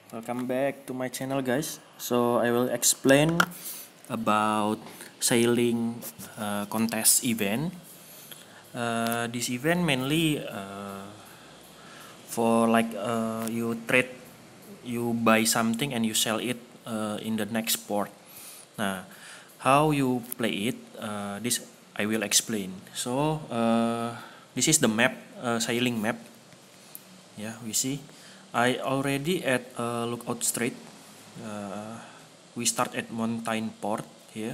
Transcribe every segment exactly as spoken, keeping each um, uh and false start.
Welcome back to my channel, guys. So I will explain about sailing uh, contest event. Uh, this event mainly uh, for like uh, you trade, you buy something and you sell it uh, in the next port. Nah, how you play it? Uh, this I will explain. So uh, this is the map, uh, sailing map. Yeah, we see. I already at uh, Lookout Strait. Uh, we start at Mountain Port here,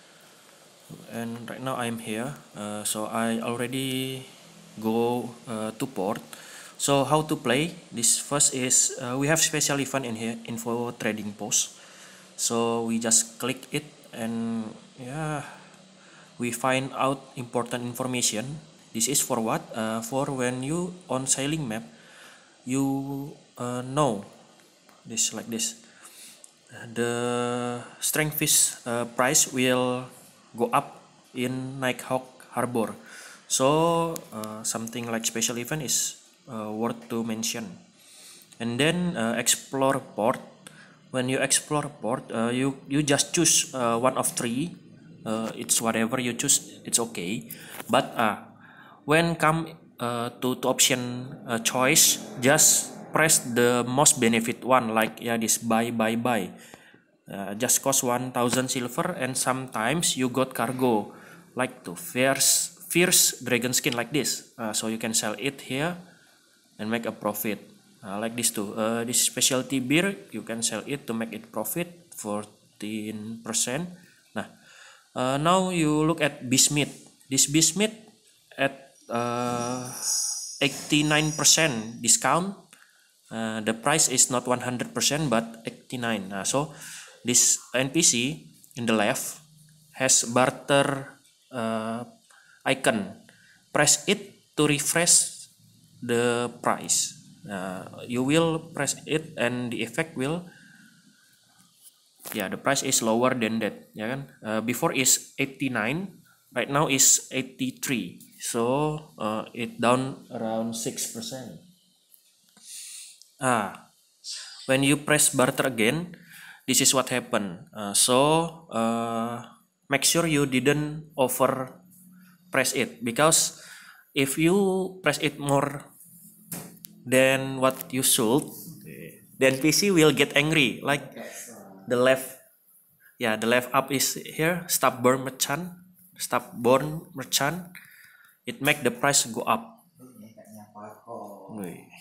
and right now I'm here. Uh, so I already go uh, to port. So how to play? This first is uh, we have special event in here, info trading post. So we just click it and yeah, we find out important information. This is for what? Uh, for when you on sailing map, you uh, know this like this. The strengthfish uh, price will go up in Nighthawk Harbor. So uh, something like special event is uh, worth to mention. And then uh, explore port. When you explore port, uh, you you just choose uh, one of three. Uh, it's whatever you choose, it's okay. But uh, when come uh, to, to option uh, choice, just press the most benefit one, like yeah, this buy buy buy. Uh, just cost one thousand silver, and sometimes you got cargo like to fierce fierce dragon skin like this. Uh, so you can sell it here and make a profit. Uh, like this too. Uh, this specialty beer you can sell it to make it profit fourteen percent. Nah, uh, now you look at Bismuth. This Bismuth at uh, eighty-nine percent discount. Uh, the price is not one hundred percent but eighty-nine. Uh, so this N P C in the left has barter uh, icon. Press it to refresh the price. Uh, you will press it and the effect will, yeah, the price is lower than that, ya kan. Uh, before is eighty-nine, right now is eighty-three, so uh, it down around six percent. Ah, when you press barter again, this is what happened. Uh, so uh, make sure you didn't over press it, because if you press it more than what you should, then P C will get angry. Like the left, yeah, the left up is here, stubborn merchant, stubborn merchant. It make the price go up. Wait.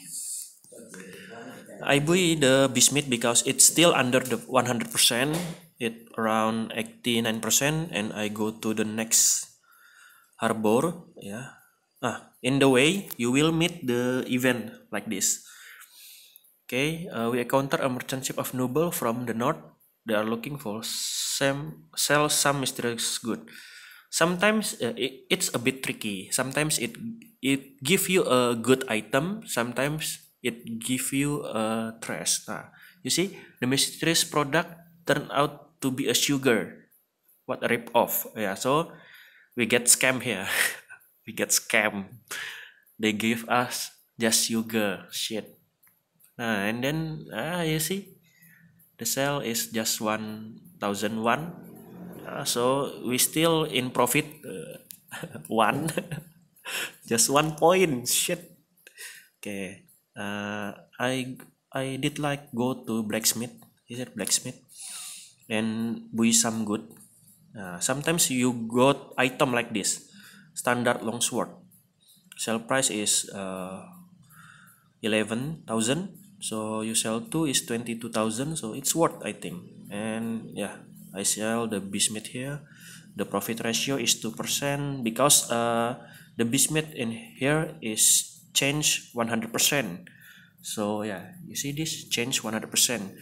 I buy the Bismuth because it's still under the one hundred percent. It around eighty-nine percent, and I go to the next harbor. Yeah. Ah, in the way you will meet the event like this. Okay, uh, we encounter a merchant ship of noble from the north. They are looking for some sell some mysterious good. Sometimes uh, it, it's a bit tricky. Sometimes it it give you a good item. Sometimes it give you a trash. Nah, you see, the mysterious product turned out to be a sugar. What a rip off. Yeah, so we get scam here. We get scam. They give us just sugar shit. Nah, and then ah, you see, the sell is just one thousand one. Uh, so we still in profit uh, one, just one point. Shit. Okay. Uh, I I did like go to blacksmith. Is it blacksmith? And buy some good. Uh, sometimes you got item like this, standard longsword. Sell price is uh, eleven thousand. So you sell two is twenty-two thousand. So it's worth, I think. And yeah, I sell the Bismuth here. The profit ratio is two percent because uh, the Bismuth in here is change one hundred percent. So yeah, you see this change one hundred percent.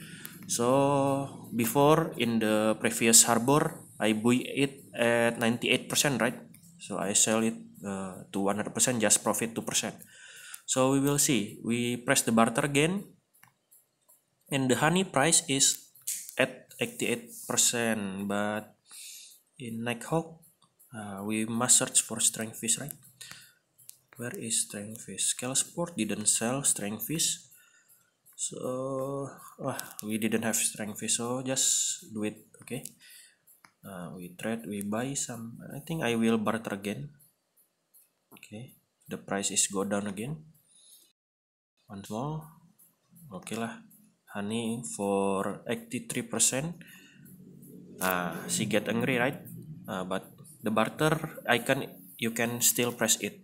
So before in the previous harbor, I buy it at ninety-eight percent, right? So I sell it uh, to one hundred percent, just profit two percent. So we will see. We press the barter again, and the honey price is at eighty-eight percent. But in Nighthawk, uh, we must search for strengthfish, right? Where is strengthfish? Scalesport didn't sell strengthfish. So ah, we didn't have strength fish, so just do it. Okay, uh, we trade, we buy some. I think I will barter again. Okay, the price is go down again once more. Okay lah, honey for eighty-three percent. Ah, she get angry, right? Uh, but the barter icon, you can still press it.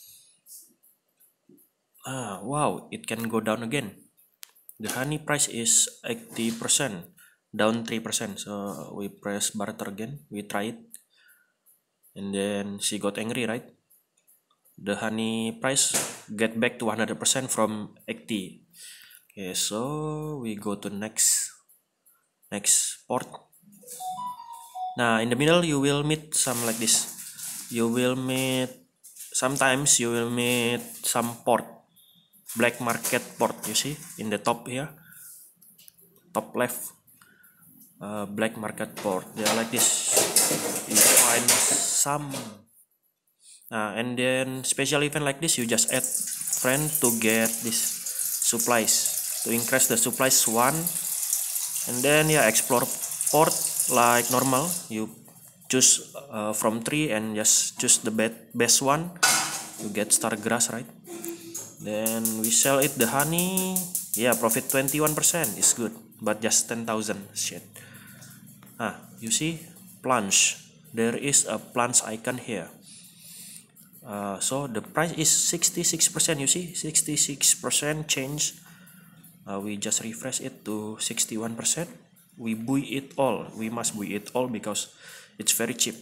Ah, wow, it can go down again. The honey price is eighty percent, down three percent. So we press barter again, we try it. And then she got angry, right? The honey price get back to one hundred percent from eighty. Okay, so we go to next next port. Now in the middle you will meet some like this. You will meet, sometimes you will meet some port, black market port, you see in the top here, top left, uh, black market port. They are like this. You find some, uh, and then special event like this, you just add friend to get this supplies, to increase the supplies one, and then yeah, explore port like normal. You choose uh, from three and just choose the best one. You get star grass, right? Then we sell it the honey. Yeah, profit twenty-one percent is good, but just ten thousand. Shit. Ah, you see plunge. There is a plunge icon here. Uh, so the price is sixty-six percent. You see, sixty-six percent change. Uh, we just refresh it to sixty-one percent. We buy it all. We must buy it all because it's very cheap.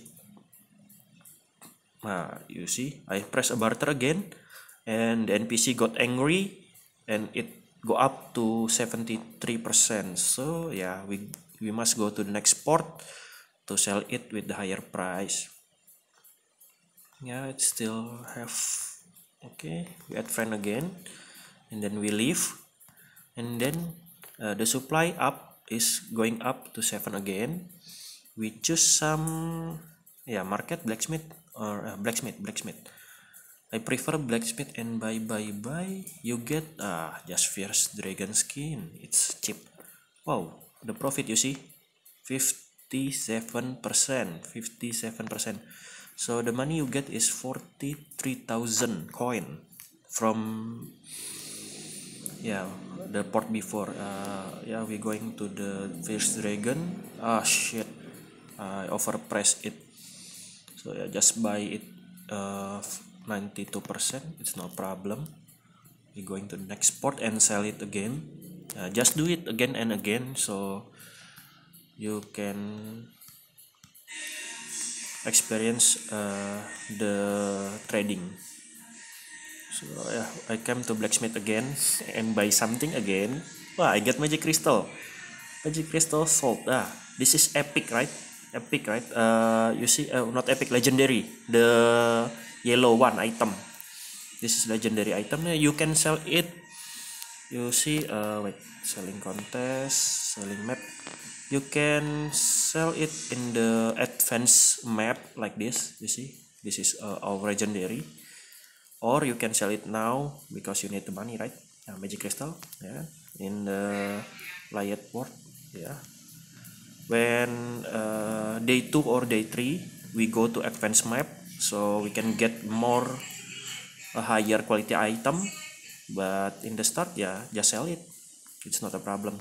Nah, you see, I press a barter again, and the N P C got angry, and it go up to seventy-three percent. So yeah, we we must go to the next port to sell it with the higher price. Yeah, it still have. Okay, we add friend again, and then we leave, and then uh, the supply up is going up to seven again. We choose some, yeah, market, blacksmith, or uh, blacksmith blacksmith I prefer blacksmith, and buy buy buy you get ah just fierce dragon skin. It's cheap. Wow, the profit, you see, fifty-seven percent, fifty-seven percent. So the money you get is forty-three thousand coin from, yeah, the port before. Uh, yeah, we going to the fierce dragon. Ah shit, I overpriced it. So yeah, just buy it uh, ninety-two percent. It's no problem. We're going to the next port and sell it again. Uh, just do it again and again so you can experience uh, the trading. So yeah, I came to blacksmith again and buy something again. Wah, I get magic crystal. Magic crystal sold. Ah, this is epic, right? Epic, right? Uh, you see, uh, not epic, legendary. The yellow one item. This is legendary item. You can sell it. You see, uh, wait, selling contest, selling map. You can sell it in the advanced map like this. You see, this is uh, our legendary. Or you can sell it now because you need the money, right? Nah, magic crystal, yeah, in the Liet port, yeah. When uh, day two or day three we go to advanced map, so we can get more a higher quality item, but in the start, yeah, just sell it, it's not a problem.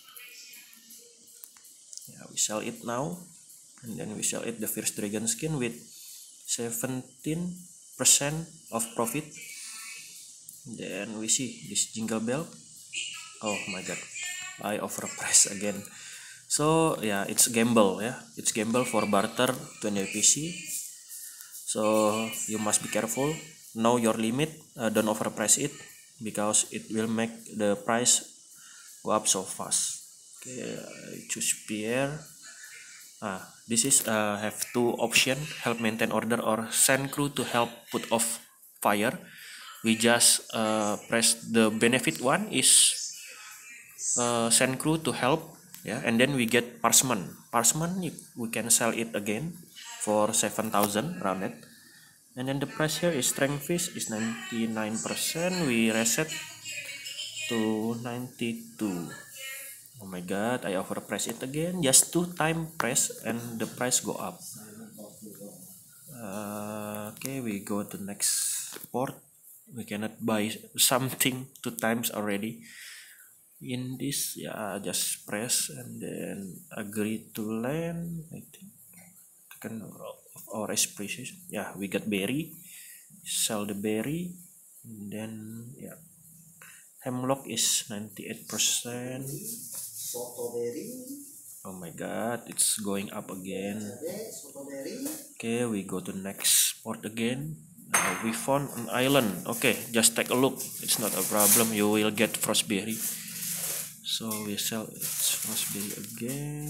Yeah, we sell it now, and then we sell it the fierce dragon skin with seventeen percent of profit. Then we see this jingle bell. Oh my god, I overpriced again. So yeah, it's gamble, yeah, it's gamble for barter to N P C. So you must be careful, know your limit, uh, don't overprice it because it will make the price go up so fast. Okay, I choose Pierre. Ah, this is uh, have two option: help maintain order or send crew to help put off fire. We just uh, press the benefit one is uh, send crew to help, yeah, and then we get parchment. Parchment we can sell it again for seven thousand rounded, and then the price here is strength fish is ninety-nine percent. We reset to ninety-two. Oh my god, I overpress it again. Just two time press and the price go up. Uh, okay, we go to next port. We cannot buy something two times already. In this, yeah, just press and then agree to land. I think can or expression. Yeah, we got berry. Sell the berry. And then yeah, hemlock is ninety-eight percent. Oh my god, it's going up again. Okay, we go to next port again. Uh, we found an island. Okay, just take a look. It's not a problem. You will get frostberry. So we sell its frostberry again.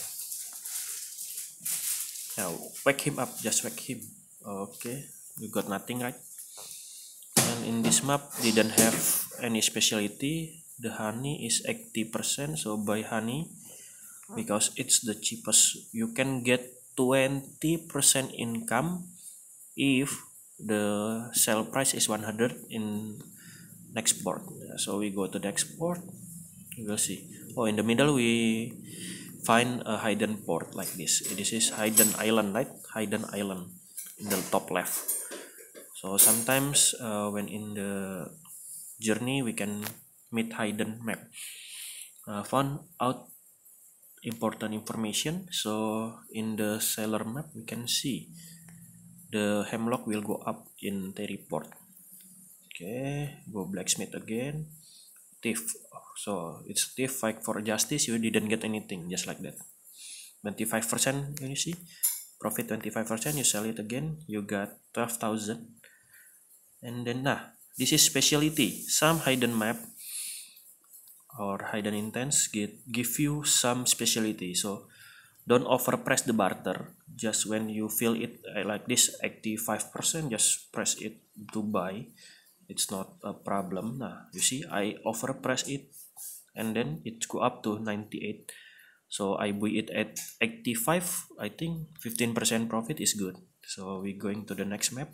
Now wake him up. Just wake him. Okay, you got nothing, right? And in this map didn't have any specialty. The honey is eighty percent, so buy honey because it's the cheapest. You can get twenty percent income if the sale price is one hundred in next port. So we go to the next port. You will see. Oh, in the middle we find a hidden port like this. This is hidden island, right? Hidden island in the top left. So sometimes uh, when in the journey we can meet hidden map. Uh, found out important information. So in the seller map we can see the hemlock will go up in Terry port. Okay, go blacksmith again. Thief. So it's thief, fight for justice. You didn't get anything, just like that. twenty-five percent, you see, profit twenty-five percent. You sell it again, you got twelve thousand. And then nah, this is specialty. Some hidden map or hidden intents get give you some specialty. So don't overpress the barter. Just when you feel it like this eighty-five percent, just press it to buy. It's not a problem. Nah, you see, I overpress it and then it go up to ninety-eight. So I buy it at eighty-five. I think fifteen percent profit is good. So we going to the next map.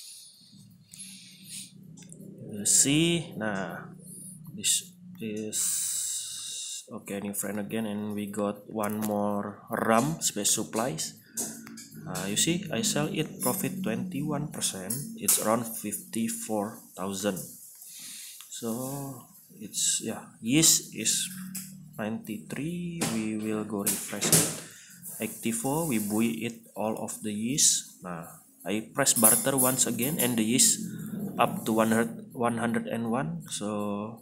You see, nah, this is okay. New friend again, and we got one more rum space supplies. Uh, you see, I sell it profit twenty-one percent. It's around fifty-four thousand. So it's yeah, yeast is ninety-three. We will go refresh it. eighty-four. We buy it all of the yeast. Nah, I press barter once again, and the yeast up to one hundred, one hundred one. So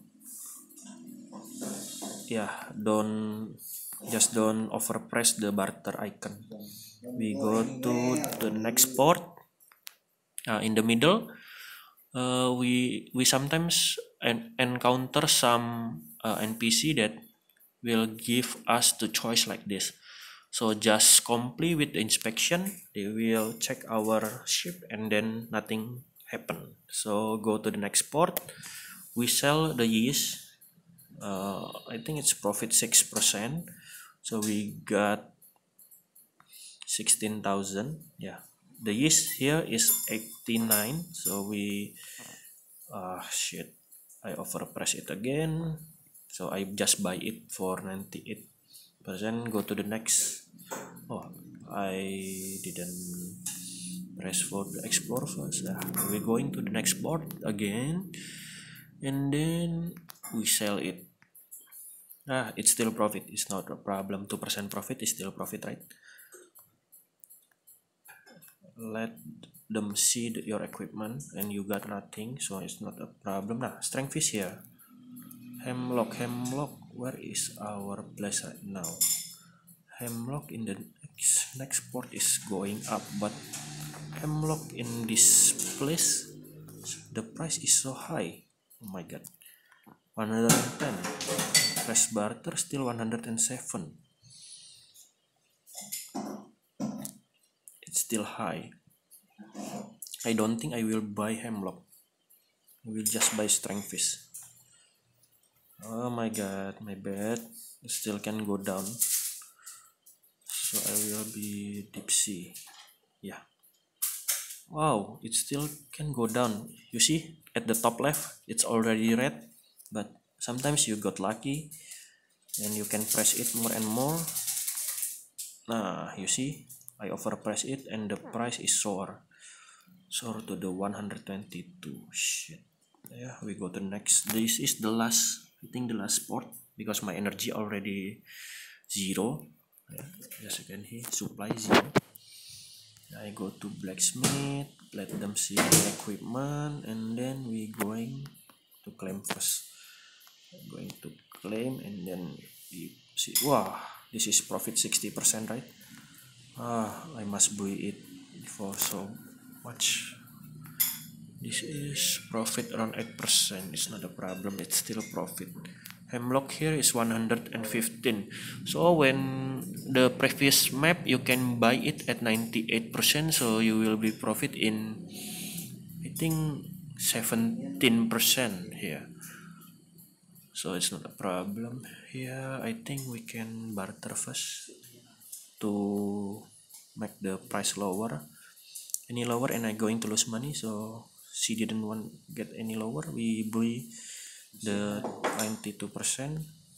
yeah, don't just don't overpress the barter icon. We go to the next port. Uh, in the middle, uh, we we sometimes en encounter some uh, N P C that will give us the choice like this. So just complete with the inspection, they will check our ship and then nothing happen. So go to the next port. We sell the yeast. Uh, I think it's profit six percent. So we got sixteen thousand. Yeah, the yeast here is eighty-nine. So we ah uh, shit, I overpress it again. So I just buy it for ninety-eight percent. Go to the next. Oh, I didn't press for the explore first. Ah, we're going to the next port again, and then we sell it. Ah, it's still profit. It's not a problem. Two percent profit is still profit, right? Let them see the, your equipment, and you got nothing, so it's not a problem. Nah, strength is here. Hemlock, hemlock. Where is our place right now? Hemlock in the next, next port is going up, but hemlock in this place, the price is so high. Oh my god, one hundred ten. Press barter still one hundred seven. It's still high. I don't think I will buy hemlock. I will just buy strength fish. Oh my god, my bad. It still can go down. So I will be deep sea. Yeah. Wow, it still can go down. You see, at the top left, it's already red, but sometimes you got lucky and you can press it more and more. Nah, you see, I overpress it and the price is soar soar to the one hundred twenty-two. Shit. Yeah, we go to next. This is the last, I think the last spot, because my energy already zero. Yeah, as you can see, supply zero. I go to blacksmith, let them see the equipment, and then we going to claim first. I'm going to claim, and then we see. Wow, this is profit sixty percent, right? Ah, I must buy it for so much. This is profit around eight percent. It's not a problem, it's still profit. Hemlock here is one hundred fifteen. So when the previous map you can buy it at ninety-eight percent, so you will be profit in, I think, seventeen percent here. So it's not a problem. Here I think we can barter first to make the price lower. Any lower and I going to lose money, so she didn't want get any lower. We buy the ninety-two percent.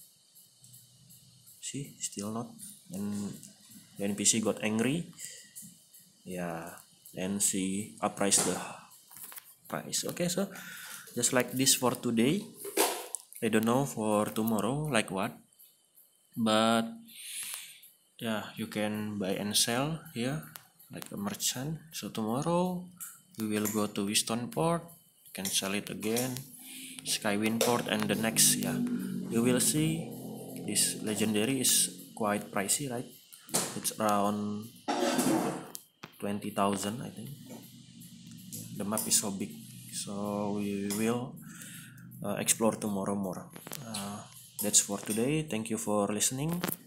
See, still not, and the N P C got angry. Yeah, and she uppriced the price. Okay, so just like this for today. I don't know for tomorrow like what, but yeah, you can buy and sell here like a merchant. So tomorrow we will go to Wiston Port, can sell it again, Skywind Port, and the next, yeah, you will see this legendary is quite pricey, right? It's around twenty thousand, I think. The map is so big, so we will uh, explore tomorrow more. Uh, that's for today. Thank you for listening.